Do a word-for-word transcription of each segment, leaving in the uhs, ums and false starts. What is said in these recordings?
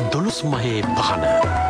දොළොස් මහේ පහන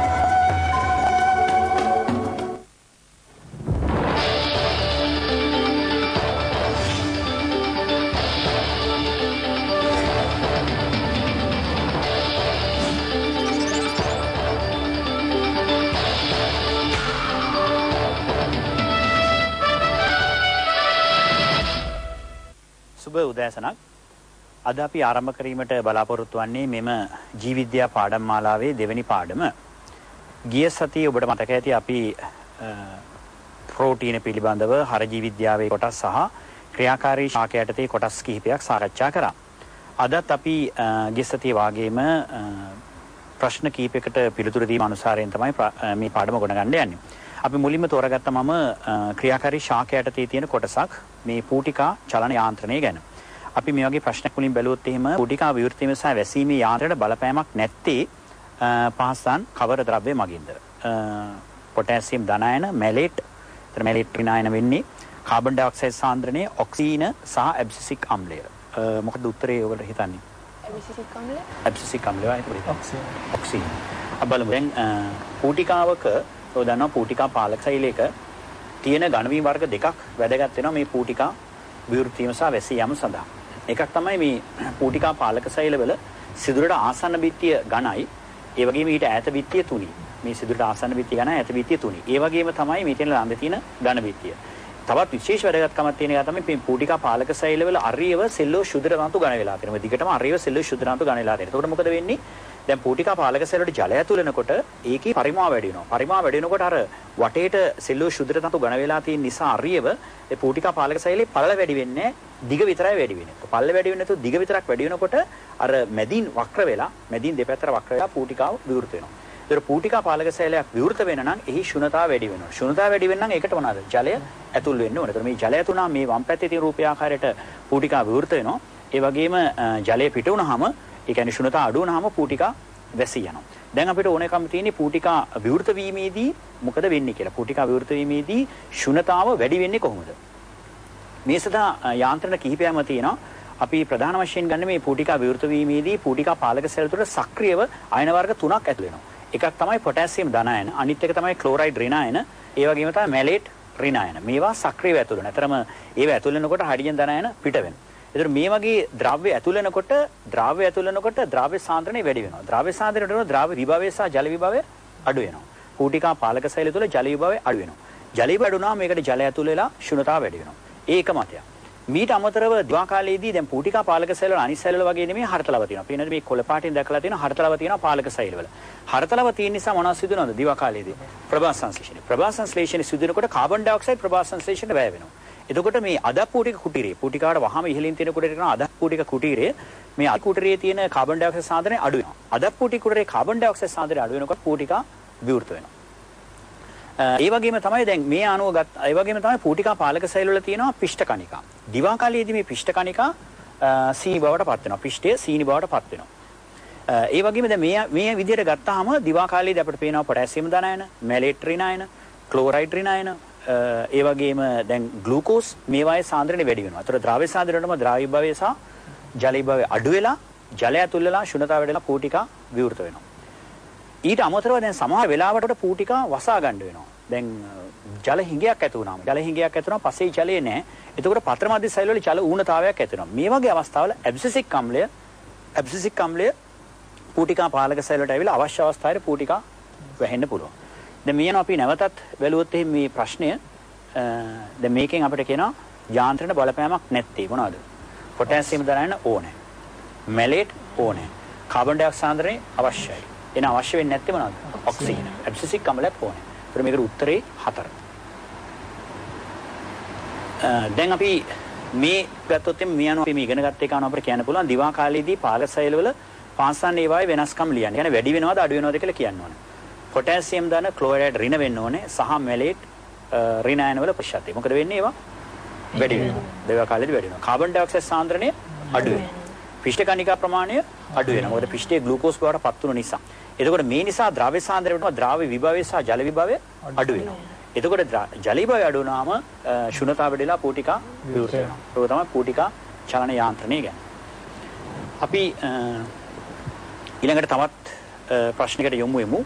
සුබ උදෑසනක්. අද අපි ආරම්භ කිරීමට බලාපොරොත්තු වෙන්නේ මෙම ජීවිද්‍යා පාඩම් මාලාවේ දෙවෙනි පාඩම. ගිය සතියේ ඔබට මතක ඇති අපි ප්‍රෝටීන පිළිබඳව හර ජීවිද්‍යාවේ කොටස් සහ ක්‍රියාකාරී ශාක යටතේ කොටස් කිහිපයක් සාකච්ඡා කරා. අදත් අපි ගිය සතියේ වාගේම ප්‍රශ්න කිහිපයකට පිළිතුරු දීම අනුසාරයෙන් තමයි මේ පාඩම ගොඩනගන්න යන්නේ. අපි මුලින්ම තෝරගත්ත මම ක්‍රියාකාරී ශාක යටතේ තියෙන කොටසක් මේ පූටිකා චලන යාන්ත්‍රණය ගැන. අපි මේ වගේ ප්‍රශ්නයක් මුලින් බැලුවොත් එහෙම පූටිකා විවෘත වීම සහ වැසීමේ යාන්ත්‍රණයට බලපෑමක් නැත්තේ පහසන් කවර ද්‍රව්‍ය මගින්ද? පොටෑසියම් ධනායන, මැලේට්, එතන මැලේට් රිනායන වෙන්නේ කාබන් ඩයොක්සයිඩ් සාන්ද්‍රණය, ඔක්සිජන සහ ඇබ්සිසික් අම්ලය. මොකද උත්තරේ ඔයගොල්ලෝ හිතන්නේ? ඇබ්සිසික් අම්ලය. ඇබ්සිසික් අම්ලය වයි ඔක්සිජන. ඔක්සිජන. අපලමු දැන් පූටිකාවක ඔය දන්නවා පූටිකා පාලක සෛලයක තියෙන ඝනවීම වර්ග දෙකක් වැදගත් වෙනවා මේ පූටිකා විවෘත වීම සහ වැසී යාම සඳහා. එකක් තමයි මේ පූටිකා පාලක සෛලවල සිදුරට ආසන්න බිත්තිය ඝනයි, ඒ වගේම ඊට ඈත බිත්තිය තුනි. මේ සිදුරට ආසන්න බිත්තිය ඝනයි, ඈත බිත්තිය තුනි. ඒ වගේම තමයි මේ තියෙන ළඟ තියෙන ඝන බිත්තිය. තවත් විශේෂ වැදගත්කමක් තියෙන එක තමයි මේ පූටිකා පාලක සෛලවල අරියව සෙල්ලෝ ශුද්ධ ධාතු ඝන වෙලා තියෙනවා. දිගටම අරියව සෙල්ලෝ ශුද්ධ ධාතු ඝන වෙලා තියෙනවා. එතකොට මොකද වෙන්නේ? දැන් පූටිකා පාලක සෛලවලට ජලය ඇතුළනකොට ඒකේ පරිමාව වැඩි වෙනවා. පරිමාව වැඩි වෙනකොට අර වටේට සෙල්ලෝ ශුද්ධ ධාතු ඝන වෙලා තියෙන නිසා අරියව ඒ පූටිකා පාලක සෛලේ පළල වැඩි වෙන්නේ දිග විතරයි වැඩි වෙන්නේ. පළල වැඩි වෙන්නේ නැතුව දිග විතරක් වැඩි වෙනකොට අර මැදින් වක්‍ර වෙලා මැදින් දෙපැත්තට වක්‍ර වෙලා පූටිකාව විවෘත වෙනවා. ඒතර පූටිකා පාලක සෛලයක් විවෘත වෙන නම් එහි ශුන්‍යතාව වැඩි වෙනවා. ශුන්‍යතාව වැඩි වෙන්න නම් ඒකට මොනවාද? ජලය ඇතුල් වෙන්න ඕනේ. ඒතර මේ ජලය ඇතුළා මේ වම් පැත්තේ තියෙන රූපය ආකාරයට පූටිකා විවෘත වෙනවා. ඒ වගේම ජලය පිට වුණාම ඒ කියන්නේ ශුන්‍යතාව අඩු වුණාම පූටිකා වැසී යනවා. දැන් අපිට ඕනකම තියෙන්නේ පූටිකා විවෘත වීමේදී මොකද වෙන්නේ කියලා. පූටිකා විවෘත වීමේදී ශුන්‍යතාව වැඩි වෙන්නේ කොහොමද? මේ සදා යාන්ත්‍රණ කිහිපයක්ම තියෙනවා. අපි ප්‍රධාන වශයෙන් ගන්න මේ පූටිකා විවෘත වීමේදී පූටිකා පාලක සෙල් තුළ සක්‍රියව අයන වර්ග තුනක් ඇතුල් වෙනවා. එකක් තමයි පොටෑසියම් ධනායන, අනිත් එක තමයි ක්ලෝරයිඩ් රිනායන, ඒ වගේම තමයි මැලේට් රිනායන. මේවා සක්‍රියව ඇතුල් වෙනවා. අතරම ඒවා ඇතුල් වෙනකොට හයිඩ්‍රජන් ධනායන පිට වෙනවා. ඒතර මේ වගේ ද්‍රව්‍ය ඇතුල් වෙනකොට ද්‍රව්‍ය ඇතුල් වෙනකොට ද්‍රව්‍ය සාන්ද්‍රණය වැඩි වෙනවා. ද්‍රව්‍ය සාන්ද්‍රණයට වෙනවා ද්‍රව්‍ය විභවය සහ ජල විභවය අඩු වෙනවා. පූටිකා පාලක සෛල තුළ ජල විභවය අඩු වෙනවා. ජල විභවය අඩු වුණාම මේකට ජලය ඇතුල් වෙලා ශුන්‍යතාව වැඩි වෙනවා. ඒක මතයක්. මීට අමතරව දිවා කාලයේදී දැන් පූටිකා පාලක සෛල වල අනිත් සෛල වල වගේ නෙමෙයි හරතලව තියෙනවා. පේනද මේ කොළ පාටින් දැකලා තියෙනවා හරතලව තියෙනවා පාලක සෛල වල. හරතලව තියෙන නිසා මොනවද සිදු වෙනවද දිවා කාලයේදී? ප්‍රභා සංශ්ලේෂණය. ප්‍රභා සංශ්ලේෂණය සිදු වෙනකොට කාබන් ඩයොක්සයිඩ් ප්‍රභා සංශ්ලේෂණයට වැය වෙනවා. එතකොට මේ අදක් පූටික කුටීරය පූටිකාවට වහම ඉහළින් තියෙන කුටීරය කරන අදක් පූටික කුටීරය මේ අදක් කුටීරයේ තියෙන කාබන් ඩයොක්සයිඩ් සාන්ද්‍රණය අඩු වෙනවා. අදක් පූටික කුටීරයේ කාබන් ඩයොක්සයිඩ් සාන්ද්‍රණය අඩු වෙනකොට පූටිකා විවෘත වෙනවා. ඒ වගේම තමයි දැන් මේ අණුව ගත් ඒ වගේම තමයි පූටිකා පාලක සෛල වල තියෙනවා පිෂ්ඨ කණිකා. දිවා කාලයේදී මේ පිෂ්ඨ කණිකා සීනි බවට පත් වෙනවා. පිෂ්ඨය සීනි බවට පත් වෙනවා. ඒ වගේම දැන් මේ මේ විදිහට ගත්තාම දිවා කාලයේදී අපිට පේනවා පොටෑසියම් ධනායන, මැලේට් රිනායන, ක්ලෝරයිඩ් රිනායන, ඒ වගේම දැන් ග්ලූකෝස් මේවායේ සාන්ද්‍රණය වැඩි වෙනවා. ඒතර ද්‍රව්‍ය සාන්ද්‍රණයටම ද්‍රව්‍ය විභවය සහ ජල විභවය අඩු වෙලා ජලය ඇතුල් වෙලා ශුන්‍යතාව වැඩි වෙලා පූටිකා විවෘත වෙනවා. ඊට අමතරව දැන් සමහර වෙලාවට පූටිකා වසා ගන්න වෙනවා. දැන් ජල හිඟයක් ඇති වුණාම ජල හිඟයක් ඇති වුණාම පස්සේ ජලය නැහැ. එතකොට පතර මැදි සෛල වල ජල ඌනතාවයක් ඇති වෙනවා. මේ වගේ අවස්ථාවල ඇබ්සිසික් අම්ලය ඇබ්සිසික් අම්ලය පූටිකා පාලක සෛල වලට ඇවිල්ලා අවශ්‍ය අවස්ථාවේ පූටිකා වැහෙන්න පුළුවන්. දැන් මේ යන අපි නැවතත් බැලුවොත් මේ ප්‍රශ්නය දැන් මේකෙන් අපිට කියනවා යාන්ත්‍රණ බලපෑමක් නැත්තේ මොනවද? පොටෑසියම් ධනායන ඕනේ. මැලේට් ඕනේ. කාබන් ඩයොක්සයිඩ් සාන්ද්‍රණය අවශ්‍යයි. එන අවශ්‍ය වෙන්නේ නැත්තේ මොනවද? ඔක්සිජන්. ඇබ්සිසික් අම්ලයක් ඕනේ. ඒතර මේකට උත්තරේ හතර. දැන් අපි මේ ගත්තොත් මේ අනුව අපි මේ ඉගෙන ගත්ත එක අනුව අපිට කියන්න පුළුවන් දිවා කාලයේදී පාලක සෛල වල පාසන් ඒවායේ වෙනස්කම් ලියන්න. يعني වැඩි වෙනවද අඩු වෙනවද කියලා කියන්න ඕනේ. පොටෑසියම් ධන ක්ලෝරයිඩ් ඍණ වෙන්න ඕනේ සහ මැලේට් රිනායන වල ප්‍රතිශතය. මොකද වෙන්නේ ඒවා වැඩි වෙනවා. දිවා කාලයේදී වැඩි වෙනවා. කාබන් ඩයොක්සයිඩ් සාන්ද්‍රණය අඩු වෙනවා. පිෂ්ඨ කණිකා ප්‍රමාණය අඩු වෙනවා. මොකද පිෂ්ඨයේ ග්ලූකෝස් බවට පත් වුණු නිසා. එතකොට මේ නිසා ද්‍රව්‍ය සාන්ද්‍රණය වෙනවා ද්‍රව්‍ය විභවය සහ ජල විභවය අඩු වෙනවා. එතකොට ජල විභවය අඩු වුණාම ශුන්‍යතාව වැඩිලා පූටිකා විවෘත වෙනවා. ඒක තමයි පූටිකා චලන යාන්ත්‍රණය කියන්නේ. අපි ඊළඟට තවත් ප්‍රශ්නයකට යොමු වෙමු.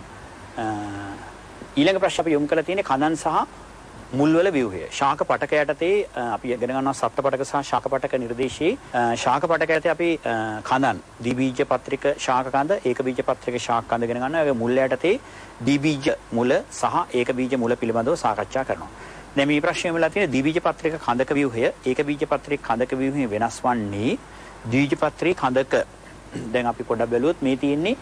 ඊළඟ ප්‍රශ්න අපි යොමු කරලා තියෙන්නේ කඳන් සහ මුල්වල ව්‍යුහය. ශාක පටක යටතේ අපි ඉගෙන ගන්නවා සත්ත්ව පටක සහ ශාක පටක නිර්දේශයේ ශාක පටක යටතේ අපි කඳන් ද්විබීජ පත්‍රික ශාක කඳ ඒක බීජ පත්‍රික ශාක කඳ ඉගෙන ගන්නවා. ඒ මුල් යටතේ ද්විබීජ මුල සහ ඒක බීජ මුල පිළිබඳව සාකච්ඡා කරනවා. දැන් මේ ප්‍රශ්නය වෙලා තියෙන ද්විබීජ පත්‍රික කඳක ව්‍යුහය ඒක බීජ පත්‍රික කඳක ව්‍යුහය වෙනස් වන්නේ ද්විබීජ පත්‍රික කඳක. දැන් අපි පොඩ්ඩක් බැලුවොත් මේ තියෙන්නේ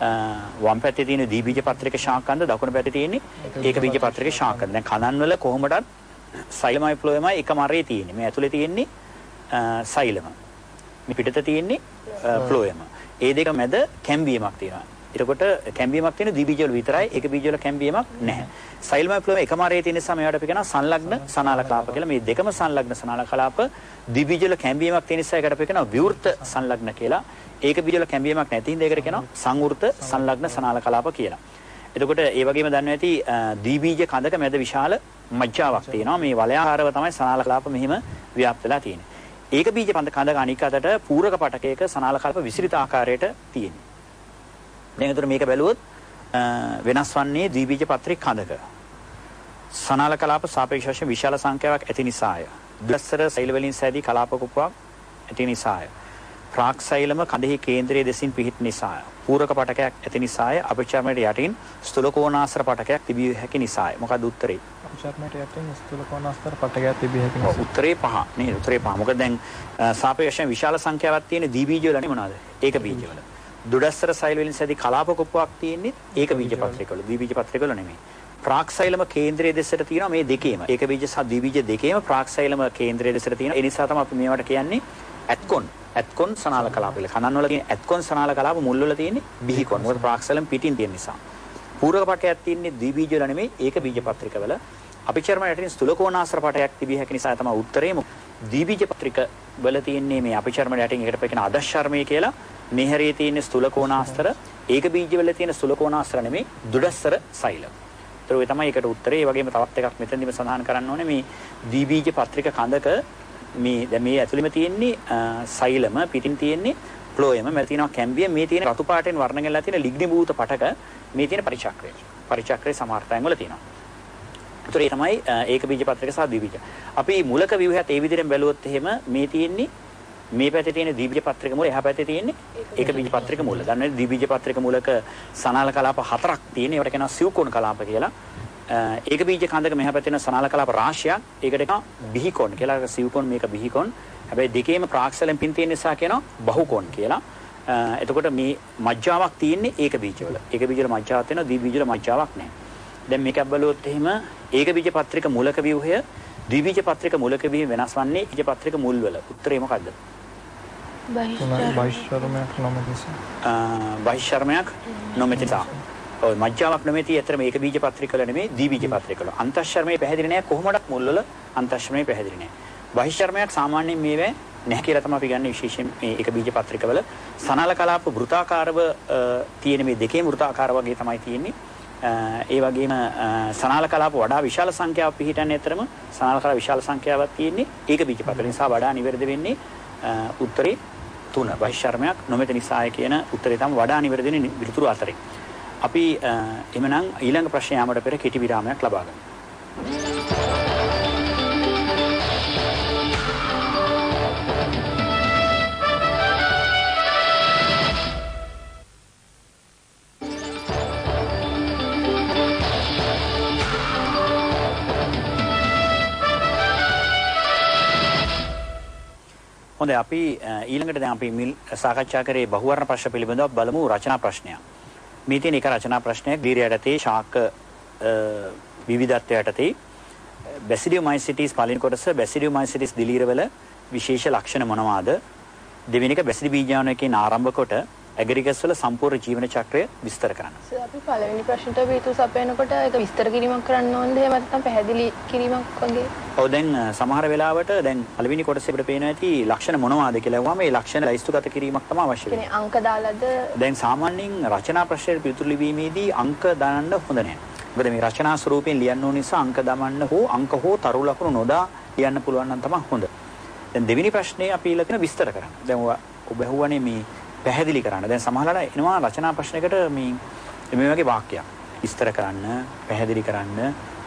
වම් පැත්තේ තියෙන ද්විබීජ පත්‍රික ශාක කඳ දකුණු පැත්තේ තියෙන්නේ ඒක බීජ පත්‍රික ශාක කඳ. දැන් කඳන් වල කොහොමදත් සෛලමයි ෆ්ලෝයමයි එක මරේ තියෙන්නේ. මේ ඇතුලේ තියෙන්නේ සෛලම. මේ පිටත තියෙන්නේ ෆ්ලෝයම. ඒ දෙක මැද කැම්බියමක් තියෙනවා. එතකොට කැම්බියමක් තියෙන ද්විබීජ වල විතරයි ඒක බීජ වල කැම්බියමක් නැහැ. සෛලමයි ෆ්ලෝයම එක මරේ තියෙන නිසා මේවට අපි කියනවා සංලග්න සනාල කලාප කියලා. මේ දෙකම සංලග්න සනාල කලාප ද්විබීජ වල කැම්බියමක් තියෙන නිසා ඒකට අපි කියනවා විවෘත සංලග්න කියලා. ඒක බීජ වල කැම්බියමක් නැති හින්දා ඒකට කියනවා සංවෘත සංලග්න සනාල කලාප කියලා. එතකොට ඒ වගේම දන්නවා ඇති ද්විබීජ කඳක මැද විශාල මජ්ජාවක් තියෙනවා. මේ වලයාකාරව තමයි සනාල කලාප මෙහිම ව්‍යාප්ත වෙලා තියෙන්නේ. ඒක බීජ කඳ කඳක අනික් අතට පූරක පටකයක සනාල කලාප විසිරිත ආකාරයට තියෙනවා. දැන් එතකොට මේක බැලුවොත් වෙනස් වන්නේ ද්විබීජ පත්‍රික කඳක. සනාල කලාප සාපේක්ෂ වශයෙන් විශාල සංඛ්‍යාවක් ඇති නිසාය. දුස්සර සෛල වලින් සෑදී කලාප කුප්පුවක් ඇති නිසාය. ප්‍රාක්සෛලම කඳෙහි කේන්ද්‍රයේ දෙසින් පිහිට නිසාය. පූරක පටකයක් ඇති නිසාය. අපචර්මයට යටින් ස්ථූල කෝණාස්තර පටකයක් තිබිය හැකි නිසාය. මොකක්ද උත්තරේ? අපචර්මයට යටින් ස්ථූල කෝණාස්තර පටකයක් තිබිය හැකි නිසාය. උත්තරේ පහ නේද? උත්තරේ පහ. මොකද දැන් සාපේක්ෂයෙන් විශාල සංඛ්‍යාවක් තියෙන ද්විබීජ වල නේ මොනවාද? ඒක බීජ වල. දුඩස්තර සෛල වලින් සෑදී කලාප කුප්පුවක් තියෙන්නේ ඒක බීජ පත්‍රික වල. ද්විබීජ පත්‍රික වල නෙමෙයි. ප්‍රාක්සෛලම කේන්ද්‍රයේ දෙසට තියෙනවා මේ දෙකේම. ඒක බීජ සහ ද්විබීජ දෙකේම ප්‍රාක්සෛලම කේන්ද්‍රයේ දෙසට තියෙනවා. ඒ නිසා තමයි අපි මේවට කියන්නේ ඇත්කොන්. ඇත්කොන් සනාල කලාප වල. කනන් වල තියෙන ඇත්කොන් සනාල කලාප මුල් වල තියෙන්නේ බිහිකොන්. මොකද ප්‍රාක්සෛලම පිටින් තියෙන නිසා. පූරක පටයක් තියෙන්නේ ද්විබීජ වල නෙමෙයි ඒක බීජ පත්‍රික වල. අපචර්ම යටින් ස්ථූල කෝණාස්තර පටයක් තිබිය හැකි නිසා තමයි උත්තරේ. ද්විබීජ පත්‍රික වල තියෙන්නේ මේ අපචර්ම යටින් එකට පෙකන අදශ්චර්මය කියලා. මේ හැරේ තියෙන ස්ථූල කෝණාස්තර ඒක බීජ වල තියෙන ස්ථූල කෝණාස්තර නෙමෙයි දුඩස්තර සෛල. ඒතර ඔය තමයි ඒකට උත්තරේ. ඒ වගේම තවත් එකක් මෙතනදිම සඳහන් කරන්න ඕනේ මේ ද්විබීජ පත්‍රික කඳක මේ දැන් මේ ඇතුළෙම තියෙන්නේ සෛලම පිටින් තියෙන්නේ ෆ්ලෝයම මැද තියෙනවා කැම්බියම් මේ තියෙන රතු පාටෙන් වර්ණ කරලා තියෙන ලිග්නිභූත පටක මේ තියෙන පරිචක්‍රය. පරිචක්‍රයේ සමාර්ථයන් වල තියෙනවා. ඒතර ඒ තමයි ඒක බීජ පත්‍රික සහ ද්විබීජ. අපි මුලක ව්‍යුහයත් ඒ විදිහෙන් බැලුවොත් එහෙම මේ තියෙන්නේ මේ පැත්තේ තියෙන ද්විබීජ පත්‍රික මූල එහා පැත්තේ තියෙන්නේ ඒක බීජ පත්‍රික මූල. දන්නවද ද්විබීජ පත්‍රික මූලක සනාල කලාප හතරක් තියෙන. ඒවට කියනවා සිව්කෝණ කලාප කියලා. ඒක බීජ කඳක මෙහා පැත්තේ තියෙන සනාල කලාප රාශියක්. ඒකට කියනවා බිහිකොන් කියලා. සිව්කෝණ මේක බිහිකොන්. හැබැයි දෙකේම ප්‍රාක්සලෙන් පින් තියෙන නිසා කියනවා බහුකොන් කියලා. එතකොට මේ මජ්ජාවක් තියෙන්නේ ඒක බීජ වල. ඒක බීජ වල මජ්ජාවක් තියෙනවා ද්විබීජ වල මජ්ජාවක් නැහැ. දැන් මේක බැලුවොත් එහෙම ඒක බීජ පත්‍රික මූලක ව්‍යුහය ද්විබීජ පත්‍රික මූලක ව්‍යුහය වෙනස් වන්නේ බීජ පත්‍රික මුල් වල. උත්තරේ මොකද්ද? බහිශ්‍රමයක් නොමැති නිසා. බහිශ්‍රමයක් නොමැති නිසා. ඔය මජ්ජාවක් නොමැති ඇතර මේක බීජ පත්‍රික වල නෙමෙයි ද්විබීජ පත්‍රික වල. අන්තශ්‍රමයේ පැහැදිලි නැහැ කොහොමඩක් මුල් වල අන්තශ්‍රමයේ පැහැදිලි නැහැ. බහිශ්‍රමයක් සාමාන්‍යයෙන් මේවේ නැහැ කියලා තමයි අපි ගන්න විශේෂයෙන් මේ එක බීජ පත්‍රික වල. සනාල කලාප වෘත්තාකාරව තියෙන මේ දෙකේම වෘත්තාකාර වගේ තමයි තියෙන්නේ. ඒ වගේම සනාල කලාප වඩා විශාල සංඛ්‍යාවක් පිහිටන්නේ අතරම සනාල කලාප විශාල සංඛ්‍යාවක් තියෙන්නේ ඒක බීජ පත්‍රික නිසා වඩා නිවැරදි වෙන්නේ උත්තරේ තුන. බහිශ්‍රමයක් නොමැති නිසාය කියන උත්තරේ තමයි වඩා නිවැරදි වෙන්නේ විතුරු අතරේ. අපි එමනම් ඊළඟ ප්‍රශ්නය යාමට පෙර කෙටි විරාමයක් ලබා ගමු. හොඳයි අපි ඊළඟට දැන් අපි සාකච්ඡා කරේ බහුවර්ණ ප්‍රශ්න පිළිබඳව බලමු රචනා ප්‍රශ්නයක්. මේ තියෙන එක රචනා ප්‍රශ්නයක් දීර්ඝ යටතේ ශාක විවිධත්වය යටතේ බැසිඩියෝමයිසිටිස් පළවෙනි කොටස බැසිඩියෝමයිසිටිස් දිලීරවල විශේෂ ලක්ෂණ මොනවාද? දෙවෙනි එක බැසිඩි බීජාණුවකින් ආරම්භ කොට ඇග්‍රිගස් වල සම්පූර්ණ ජීවන චක්‍රය විස්තර කරන්න. සර් අපි පළවෙනි ප්‍රශ්නට බීතු සපයනකොට ඒක විස්තර කිරීමක් කරන්න ඕනද එහෙම නැත්නම් පැහැදිලි කිරීමක් වගේ? ඔව් දැන් සමහර වෙලාවට දැන් පළවෙනි කොටසේ අපිට පේනවා ඇති ලක්ෂණ මොනවාද කියලා වහම ඒ ලක්ෂණ ලයිස්තුගත කිරීමක් තමයි අවශ්‍ය වෙන්නේ. කියන්නේ අංක දාලාද? දැන් සාමාන්‍යයෙන් රචනා ප්‍රශ්නයට පිළිතුරු ලිවීමේදී අංක දාන්න හොඳ නැහැ. මොකද මේ රචනා ස්වරූපයෙන් ලියන්න ඕන නිසා අංක දමන්න හෝ අංක හෝ තරු ලකුණු නොදා ලියන්න පුළුවන් නම් තමයි හොඳ. දැන් දෙවෙනි ප්‍රශ්නේ අපි ඊළඟ තියෙන විස්තර කරන්න. දැන් ඔබ අහුවනේ මේ පැහැදිලි කරන්න. දැන් සමහරවල් එනවා රචනා ප්‍රශ්නයකට මේ මේ වගේ වාක්‍යයක් විස්තර කරන්න, පැහැදිලි කරන්න,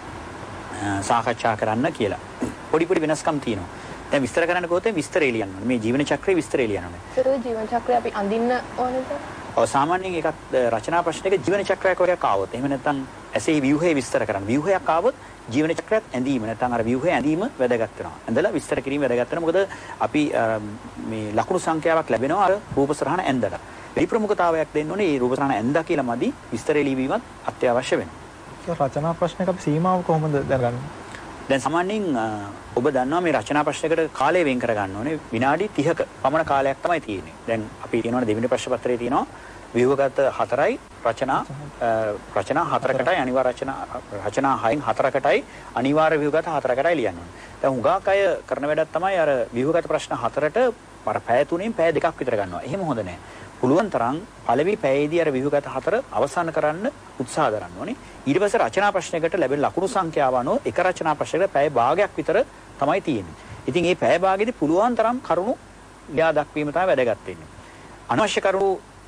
සාකච්ඡා කරන්න කියලා. පොඩි පොඩි වෙනස්කම් තියෙනවා. දැන් විස්තර කරන්න ගියොත් විස්තරේ ලියන්න ඕනේ. මේ ජීවන චක්‍රයේ විස්තරේ ලියන්න ඕනේ. ඒක ජීවන චක්‍රය අපි අඳින්න ඕනේද? ඔව් සාමාන්‍යයෙන් එකක් රචනා ප්‍රශ්නයක ජීවන චක්‍රයක් වගේක් ආවොත් එහෙම නැත්නම් ඇසේ ව්‍යුහය විස්තර කරන්න. ව්‍යුහයක් ආවොත් ජීවන චක්‍රයත් ඇඳීම නැත්නම් අර ව්‍යුහය ඇඳීම වැදගත් වෙනවා. ඇඳලා විස්තර කිරීම වැදගත් වෙනවා. මොකද අපි මේ ලකුණු සංඛ්‍යාවක් ලැබෙනවා අර රූප සරහන ඇඳලා. මේ ප්‍රමුඛතාවයක් දෙන්න ඕනේ. මේ රූප සරහන ඇඳලා කියලා මදි විස්තරේ ලියවීමත් අත්‍යවශ්‍ය වෙනවා. රචනා ප්‍රශ්නයක අපි සීමාව කොහොමද දැනගන්නේ? දැන් සාමාන්‍යයෙන් ඔබ දන්නවා මේ රචනා ප්‍රශ්නයකට කාලය වෙන් කර ගන්න ඕනේ විනාඩි තිහක පමණ කාලයක් තමයි තියෙන්නේ. දැන් අපි කියනවානේ දෙවෙනි ප්‍රශ්න පත්‍රයේ තියෙනවා ව්‍යුහගත හතරයි රචනා රචනා හතරකටයි අනිවාර්ය රචනා රචනා හයෙන් හතරකටයි අනිවාර්ය ව්‍යුහගත හතරකටයි ලියන්න ඕනේ. දැන් හුඟක් අය කරන වැඩක් තමයි අර ව්‍යුහගත ප්‍රශ්න හතරට අර පැය තුනෙන් පැය දෙකක් විතර ගන්නවා. එහෙම හොඳ නැහැ. පුළුවන් තරම් පළවෙනි පැයේදී අර ව්‍යුහගත හතර අවසන් කරන්න උත්සාහ කරන්න ඕනේ. ඊට පස්සේ රචනා ප්‍රශ්නයකට ලැබෙන ලකුණු සංඛ්‍යාව අනුව එක රචනා ප්‍රශ්නයකට පැය භාගයක් විතර තමයි තියෙන්නේ. ඉතින් මේ පැය භාගෙදී පුළුවන් තරම් කරුණු ලියා දක්වීම තමයි වැදගත් වෙන්නේ. අනවශ්‍ය කරුණු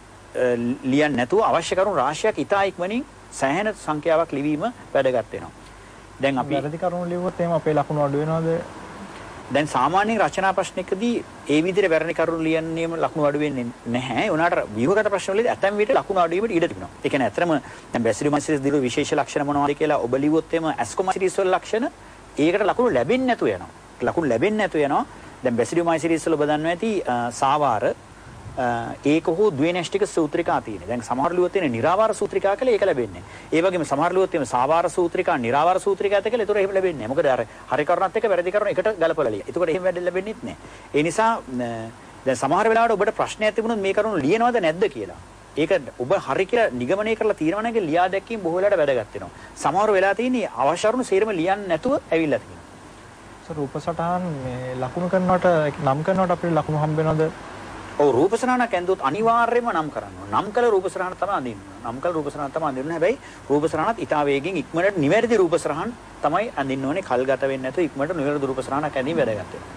ලියන්න නැතුව අවශ්‍ය කරුණු රාශියක් ඉතා ඉක්මනින් සෑහෙන සංඛ්‍යාවක් ලිවීම වැදගත් වෙනවා. දැන් අපි වැරදි කරුණු ලියුවොත් එහෙම අපේ ලකුණු අඩු වෙනවද? දැන් සාමාන්‍යයෙන් රචනා ප්‍රශ්නකදී ඒ විදිහට වැරදි කරුණු ලියන්නේම ලකුණු අඩු වෙන්නේ නැහැ. උනාට ව්‍යුහගත ප්‍රශ්නවලදී ඇතැම් විට ලකුණු අඩු වීමට ඉඩ තිබෙනවා. ඒ කියන්නේ ඇත්තම දැන් බැසිලියම් සිරිස් දිරු විශේෂ ලක්ෂණ මොනවද කියලා ඔබ ලිව්වොත් එම ඇස්කොම සිරිස් වල ලක්ෂණ ඒකට ලකුණු ලැබෙන්නේ නැතු වෙනවා. ලකුණු ලැබෙන්නේ නැතු වෙනවා. දැන් බැසිලියම් සිරිස් වල ඔබ දන්නවා ඇති සාවාර ඒක හෝ ද්විනේෂ්ටික සූත්‍රිකා තියෙනවා. දැන් සමහර ලියුවොත් තියෙන නිරාවාර සූත්‍රිකා කියලා ඒක ලැබෙන්නේ. ඒ වගේම සමහර ලියුවොත් තියෙන සාවාර සූත්‍රිකා, නිරාවාර සූත්‍රිකා ඇත කියලා ඒතර එහෙම ලැබෙන්නේ නැහැ. මොකද අර හරි කරුණත් එක්ක වැරදි කරුණ එකට ගලපලා ලියන. ඒකට එහෙම වැඩ ලැබෙන්නේ නැහැ. ඒ නිසා දැන් සමහර වෙලාවට ඔබට ප්‍රශ්නයක් තිබුණොත් මේ කරුණ ලියනවද නැද්ද කියලා. ඒක ඔබ හරි කියලා නිගමනය කරලා తీරවන එක ලියා දැක්කීම බොහෝ වෙලාවට වැදගත් වෙනවා. සමහර වෙලා තියෙන්නේ අවශ්‍ය කරුණු සේරම ලියන්නේ නැතුව ඇවිල්ලා තියෙනවා. සර් රූප සටහන් මේ ලකුණු කරනකොට නම් කරනකොට අපිට ලකුණු හම්බ වෙනවද? ඔව් රූප සරහනක් ඇඳුවොත් අනිවාර්යයෙන්ම නම් කරන්න ඕන. නම් කළ රූප සරහන තමයි අඳින්න. නම් කළ රූප සරහන තමයි අඳින්න. හැබැයි රූප සරහනත් ඊට වේගෙන් ඉක්මනට නිවැරදි රූප සරහන් තමයි අඳින්න ඕනේ. කල් ගත වෙන්නේ නැතුව ඉක්මනට නිවැරදි රූප සරහනක් ඇඳීම වැදගත් වෙනවා.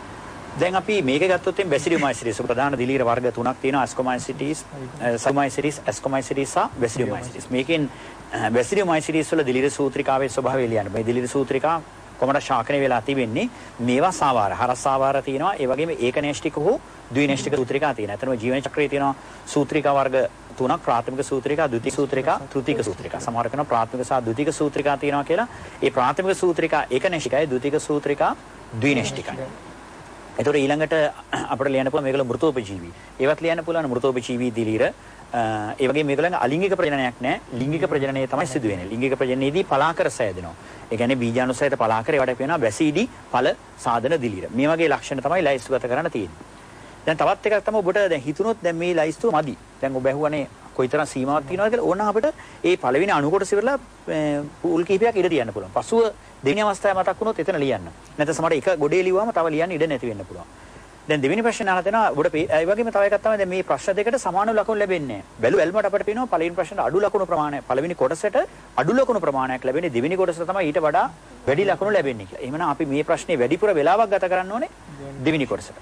දැන් අපි මේක ගත්තොත් එම් බැසිලියමයිසිටිස් ප්‍රධාන දිලීර වර්ග තුනක් තියෙනවා. ඇස්කොමයිසිටිස්, සයිමයිසිටිස්, ඇස්කොමයිසිටිස් සහ බැසිලියමයිසිටිස්. මේකෙන් බැසිලියමයිසිටිස් වල දිලීර සූත්‍රිකාවේ ස්වභාවය ලියන්න. මේ දිලීර සූත්‍රිකා කොමඩ ශාකනය වෙලා තිබෙන්නේ මේවා සාවාර හරස් සාවාර තියෙනවා. ඒ වගේම ඒකනේෂ්ටික හෝ ද්විනේෂ්ටික සූත්‍රිකා තියෙනවා. එතනම ජීවන චක්‍රයේ තියෙනවා සූත්‍රිකා වර්ග තුනක්. ප්‍රාථමික සූත්‍රිකා, ද්විතීක සූත්‍රිකා, තෘතීක සූත්‍රිකා. සමහර කෙනා ප්‍රාථමික සහ ද්විතීක සූත්‍රිකා තියෙනවා කියලා. ඒ ප්‍රාථමික සූත්‍රිකා ඒකනේෂ්ටිකයි, ද්විතීක සූත්‍රිකා ද්විනේෂ්ටිකයි. එතකොට ඊළඟට අපිට ලියන්න පුළුවන් මේකල මෘතෝපජීවී. ඒවත් ලියන්න පුළුවන් මෘතෝපජීවී දිලීර. ඒ වගේම මේගොල්ලන් අලිංගික ප්‍රජනනයක් නැහැ. ලිංගික ප්‍රජනනය තමයි සිදු වෙන්නේ. ලිංගික ප්‍රජනනයේදී පලාකර සෑදෙනවා. ඒ කියන්නේ බීජාණුසහිත පලාකර ඒවට කියනවා බැසීඩි ඵල සාධන දිලීර. මේ වගේ ලක්ෂණ තමයි ලයිස්තුගත කරන්න තියෙන්නේ. දැන් තවත් එකක් තමයි ඔබට දැන් හිතුනොත් දැන් මේ ලයිස්තුව මදි. දැන් ඔබ ඇහුවානේ කොයිතරම් සීමාවක් තියෙනවද කියලා. ඕන අපිට ඒ පළවෙනි අණු කොටස ඉවරලා පූල් කීපයක් ඉඩ තියන්න පුළුවන්. පසුව දෙවෙනි අවස්ථාවේ මතක් වුණොත් එතන ලියන්න. නැත්නම් සමහර එක ගොඩේ ලිව්වම තව ලියන්න ඉඩ නැති වෙන්න පුළුවන්. දැන් දෙවෙනි ප්‍රශ්නේ අහලා දෙනවා ඔබට ඒ වගේම තව එකක් තමයි දැන් මේ ප්‍රශ්න දෙකට සමාන ලකුණු ලැබෙන්නේ නැහැ. බැලු එල්මට අපිට පේනවා පළවෙනි ප්‍රශ්නට අඩු ලකුණු ප්‍රමාණය පළවෙනි කොටසට අඩු ලකුණු ප්‍රමාණයක් ලැබෙන්නේ දෙවෙනි කොටසට තමයි ඊට වඩා වැඩි ලකුණු ලැබෙන්නේ කියලා. එහෙනම් අපි මේ ප්‍රශ්නේ වැඩිපුර වෙලාවක් ගත කරන්න ඕනේ දෙවෙනි කොටසට.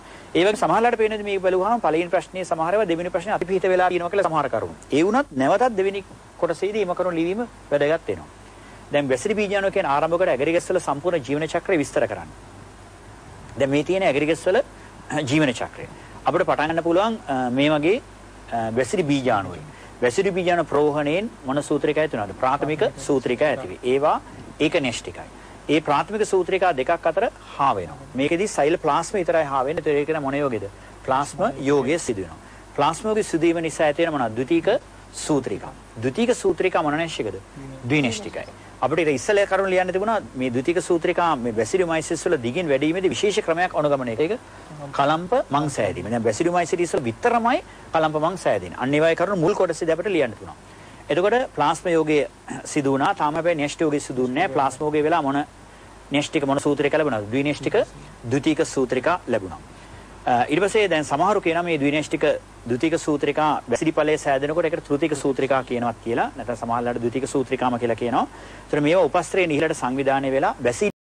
ඒ වගේ සමහරලාට පේනද මේක බලුවාම පළවෙනි ප්‍රශ්නේ සමහරව දෙවෙනි ප්‍රශ්නේ අතිපිහිත වෙලා තියෙනවා කියලා සමහර කරුණු. ඒ වුණත් නැවතත් දෙවෙනි කොටසේදී එම කරුණු ලිවීම වැදගත් වෙනවා. දැන් බැසිලි බීජාණු කියන ආරම්භකට ඇගරිගස් වල සම්පූර්ණ ජීවන චක්‍රය විස්තර කරන්න. දැන් මේ තියෙන ඇගරිගස් වල ජීවන චක්‍රය. අපිට පටන් ගන්න පුළුවන් මේ වගේ බැසිලි බීජාණුවලින්. බැසිලි බීජාණු ප්‍රෝහණයෙන් මොන සූත්‍රිකය තුනද? ප්‍රාථමික සූත්‍රිකය ඇති වේ. ඒවා ඒකනේෂ්ටිකයි. ඒ ප්‍රාථමික සූත්‍රිකා දෙකක් අතර හා වෙනවා. මේකෙදි සෛල ප්ලාස්ම විතරයි හා වෙන්නේ. ඒතර ඒක මොන යෝගයද? ප්ලාස්ම යෝගය සිදු වෙනවා. ප්ලාස්ම යෝගය සිදු වීම නිසා ඇති වෙන මොනවද? ද්විතීක සූත්‍රිකා. ද්විතීක සූත්‍රිකා මොන නැෂ්ටිකද? ද්විනේෂ්ටිකයි. අපිට ඉත ඉස්සෙල්ලා කරුණු ලියන්න තිබුණා මේ ද්විතීක සූත්‍රිකා මේ බැසිලියමයිසිස් වල දිගින් වැඩිීමේදී විශේෂ ක්‍රමයක් අනුගමනය කරන එක කලම්ප මං සෑදීම. දැන් බැසිලියමයිසිස් වල විතරමයි කලම්ප මං සෑදෙන්නේ. අන්න ඒ වගේ කරුණු මුල් කොටසේදී අපිට ලියන්න තිබුණා. එතකොට ප්ලාස්ම යෝගයේ සිදු වුණා. තාම හැබැයි නෙෂ්ට් යෝගයේ සිදු වෙන්නේ නැහැ. ප්ලාස්ම යෝගයේ වෙලා මොන නෙෂ්ටික මොන සූත්‍රිකා ලැබුණාද? ද්විනේෂ්ටික ද්විතීක සූත්‍රිකා ලැබුණා. ඊට පස්සේ දැන් සමහරු කියනවා මේ ද්විනේෂ්ටික ද්විතීක සූත්‍රිකා බැසිලි ඵලයේ සෑදෙනකොට ඒකට තෘතීක සූත්‍රිකා කියනවත් කියලා. නැත්නම් සමහරලාට ද්විතීක සූත්‍රිකාම කියලා කියනවා. ඒතර මේවා උපස්ත්‍රයේ නිහිලට සංවිධානය වෙලා බැසි